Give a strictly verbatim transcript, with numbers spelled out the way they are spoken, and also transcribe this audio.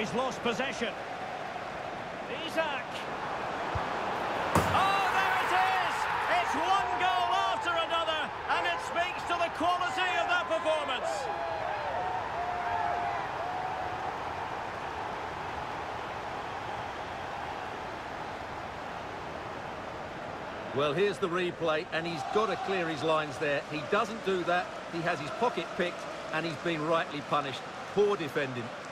he's lost possession. Isak. Oh, there it is! It's one goal after another, and it speaks to the quality of that performance. Well, here's the replay, and he's got to clear his lines there. He doesn't do that. He has his pocket picked, and he's been rightly punished. Poor defending.